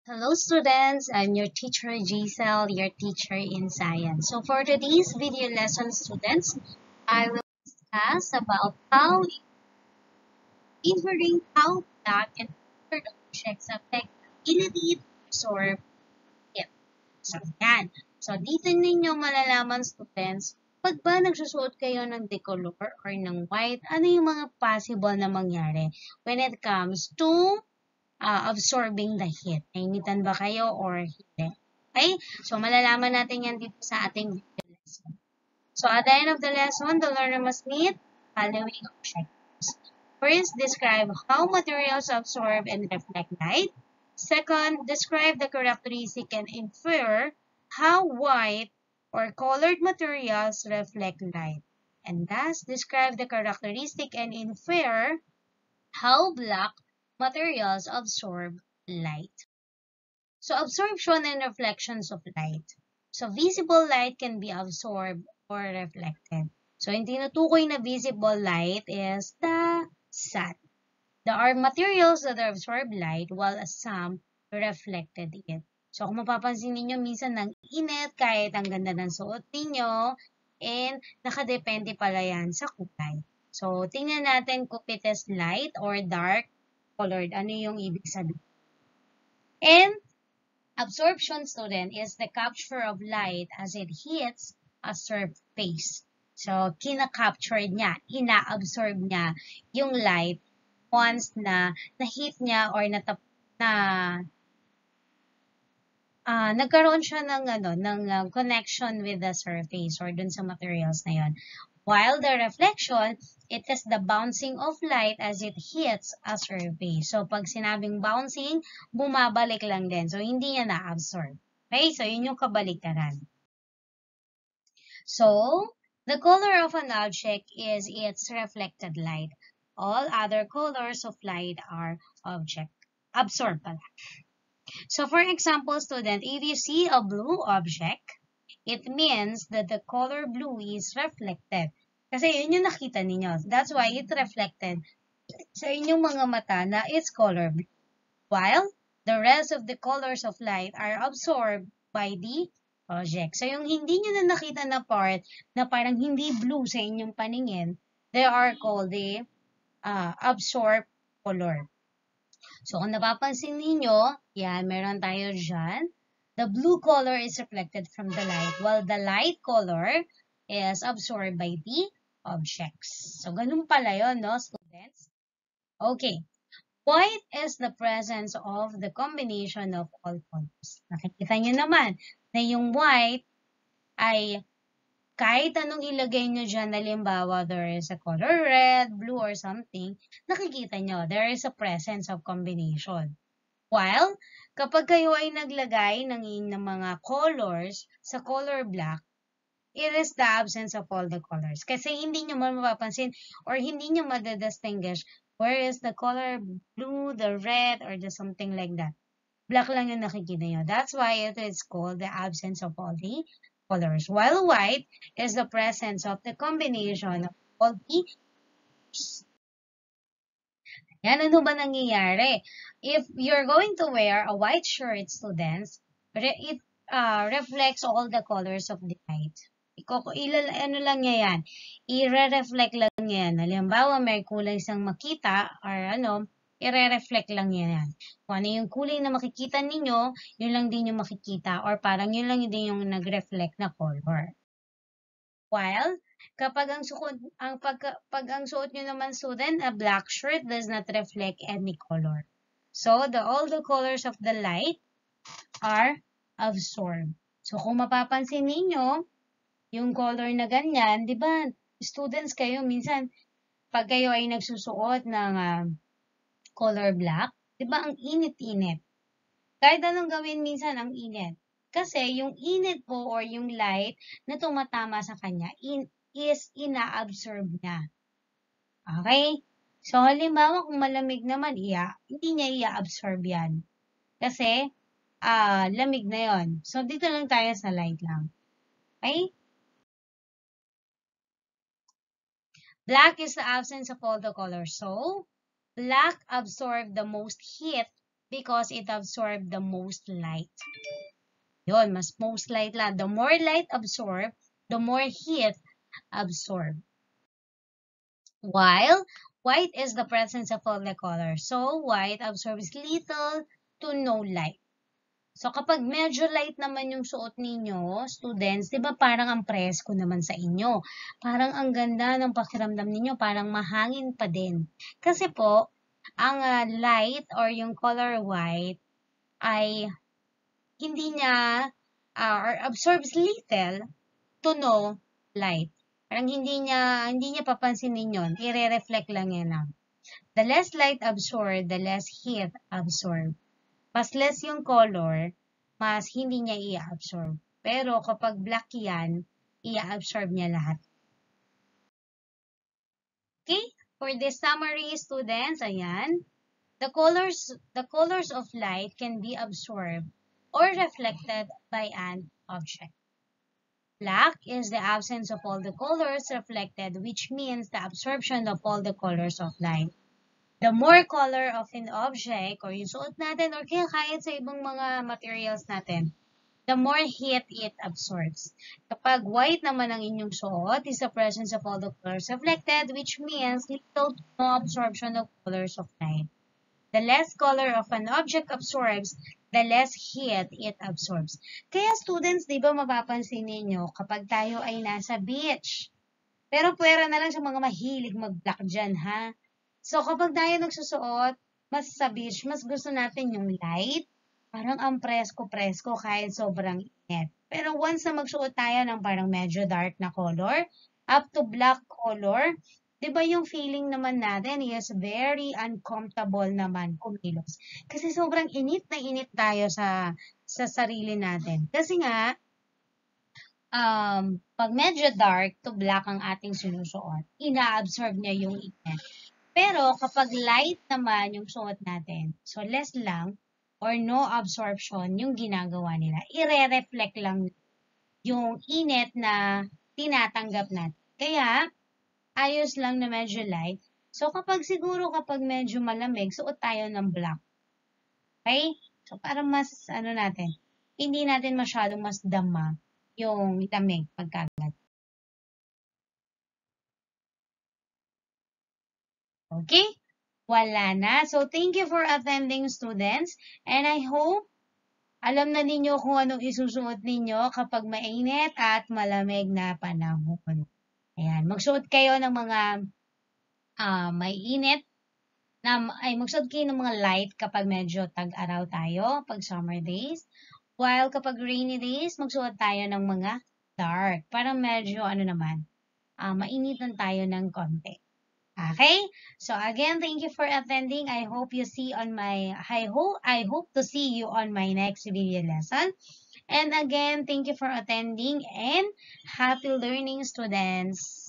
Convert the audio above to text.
Hello students, I'm your teacher Jahzeel, your teacher in science. So for today's video lesson students, I will discuss about how inferring how black and colored objects affect the ability to absorb heat. So yan. So dito ninyo malalaman students, pag ba nagsusuot kayo ng decolor or ng white, ano yung mga possible na mangyari when it comes to absorbing the heat. Nainitan ba kayo or hindi? Okay? So, malalaman natin yan dito sa ating video lesson. So, at the end of the lesson, the learner must meet following objectives. First, describe how materials absorb and reflect light. Second, describe the characteristic and infer how white or colored materials reflect light. And thus, describe the characteristic and infer how black materials absorb light. So absorption and reflections of light. So visible light can be absorbed or reflected. So yung tinutukoy na visible light is the sun. There are materials that absorb light while some reflected it. So kung mapapansin niyo minsan ng init kahit ang ganda ng suot niyo and nakadepende pala yan sa kulay. So, tingnan natin kung it is light or dark colored. Ano yung ibig sabihin? And absorption, student, is the capture of light as it hits a surface. So, kina-capture niya, ina-absorb niya yung light once na na-hit niya or nagkaroon siya ng connection with the surface or dun sa materials na yon. While the reflection, it is the bouncing of light as it hits a surface. So, pag sinabing bouncing, bumabalik lang din. So, hindi niya na-absorb. Okay? So, yun yung kabaliktaran. So, the color of an object is its reflected light. All other colors of light are absorbed. So, for example, student, if you see a blue object, it means that the color blue is reflected. Kasi yun yung nakita ninyo. That's why it reflected sa inyong mga mata na it's color blue. While the rest of the colors of light are absorbed by the object. So yung hindi nyo na nakita na part na parang hindi blue sa inyong paningin, they are called the absorbed color. So kung napapansin ninyo, yan, meron tayo dyan. The blue color is reflected from the light, while the light color is absorbed by the objects. So, ganun pala yun, no, students? Okay. White is the presence of the combination of all colors. Nakikita nyo naman na yung white ay kahit anong ilagay nyo dyan, halimbawa, there is a color red, blue, or something, nakikita nyo, there is a presence of combination. While, kapag kayo ay naglagay ng mga colors sa color black, it is the absence of all the colors. Kasi hindi nyo mapapansin or hindi nyo madidistinguish where is the color blue, the red, or the something like that. Black lang yung nakikita nyo. That's why it is called the absence of all the colors. While white is the presence of the combination of all the colors. Yan, ano ba nangyayari? If you're going to wear a white shirt, students, it reflects all the colors of the light. Ano lang niya yan? I-reflect lang niya yan. Halimbawa, may kulay isang makita or i-reflect lang niya yan. Kung ano yung kulay na makikita ninyo, yun lang din yung makikita or parang yun lang din yung nag-reflect na color. While, kapag pag ang suot nyo naman student, a black shirt does not reflect any color. So, all the colors of the light are absorbed. So, kung mapapansin ninyo, yung color na ganyan, di ba, students kayo, minsan, pag kayo ay nagsusuot ng color black, di ba, ang init-init. Kahit anong gawin, minsan, ang init. Kasi yung init po or yung light na tumatama sa kanya is ina-absorb niya. Okay? So, halimbawa, kung malamig naman, hindi niya i-absorb yan. Kasi, lamig na yon. So, dito lang tayo sa light lang. Okay? Black is the absence of all the colors. So, black absorbs the most heat because it absorbs the most light. Yun, mas most light lang. The more light absorbed, the more heat absorbed. While white is the presence of all the colors. So, white absorbs little to no light. So, kapag medyo light naman yung suot ninyo, students, di ba parang ang presko naman sa inyo? Parang ang ganda ng pakiramdam ninyo, parang mahangin pa din. Kasi po, ang light or yung color white ay hindi niya or absorbs little to no light. Parang hindi niya papansinin yun. I-reflect lang yan lang. The less light absorbed, the less heat absorbed. Mas less yung color, mas hindi niya i-absorb. Pero kapag black yan, i-absorb niya lahat. Okay? For this summary, students, ayan. The colors of light can be absorbed or reflected by an object. Black is the absence of all the colors reflected, which means the absorption of all the colors of light. The more color of an object or yung suot natin or kaya kahit sa ibang mga materials natin, the more heat it absorbs. Kapag white naman ang inyong suot, is the presence of all the colors reflected, which means little to no absorption of colors of light. The less color of an object absorbs, the less heat it absorbs. Kaya students, di ba mapapansin ninyo kapag tayo ay nasa beach, pero pwera na lang sa mga mahilig mag-black dyan, ha? So, kapag tayo nagsusuot, mas sa beach, mas gusto natin yung light. Parang ang presko-presko kahit sobrang init. Pero once na magsuot tayo ng parang medyo dark na color, up to black color, di ba yung feeling naman natin is very uncomfortable naman kumilos. Kasi sobrang init na init tayo sa sarili natin. Kasi nga, pag medyo dark to black ang ating sinusuot, ina-absorb niya yung init. Pero kapag light naman yung suot natin, so less lang or no absorption yung ginagawa nila. I-reflect lang yung init na tinatanggap natin. Kaya, ayos lang na medyo light. So kapag medyo malamig, suot tayo ng black. Okay? So para mas, natin, hindi natin masyadong mas dama yung lamig pagkagat. Okay? Wala na. So, thank you for attending, students. And I hope alam na ninyo kung anong isusuot ninyo kapag mainit at malamig na panahon. Ayan. Magsuot kayo ng mga may init. Magsuot kayo ng mga light kapag medyo tag-araw tayo, pag summer days. While kapag rainy days, magsuot tayo ng mga dark. Para medyo, mainitan tayo ng konti. Okay? So again, thank you for attending. I hope to see you on my next video lesson. And again, thank you for attending and happy learning, students.